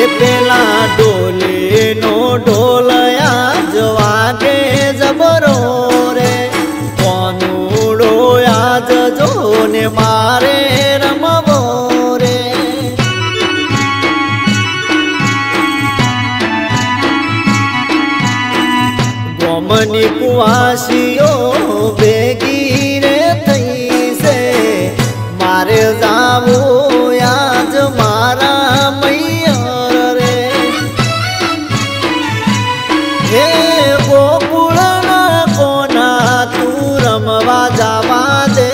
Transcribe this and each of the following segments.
पेला डोले नो ढोलया जवागे जबरो रे कोनुड़ो आज जोने मारे रमवो रे गोमनी कुआसियो बेगी रे थई से मारे जावो आज मारा जावा दे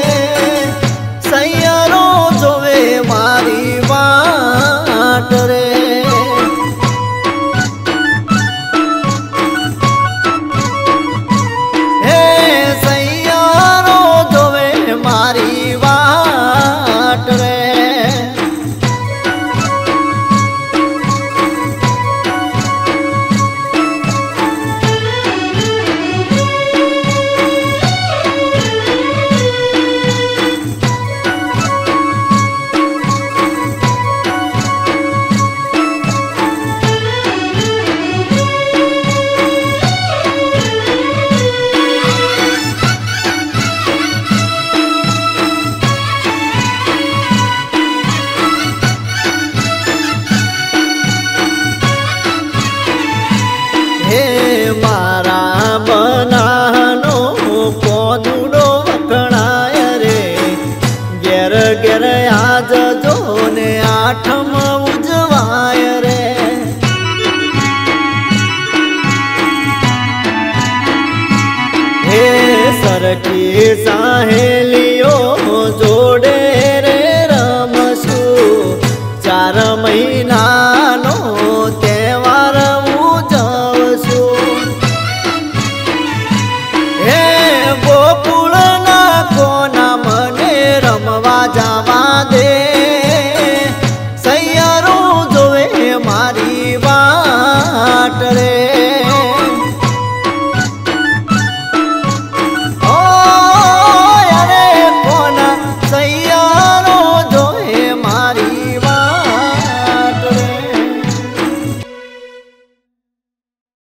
सैयरो जोवे मारी वाट रे हे सैयरो जोवे मारी वाट रे हे मारा बनानो कोदुड़ो वखणाय रे घेर घेर आज जोने आठम उजवाय रे हे सरकी सहेलियो जोड़े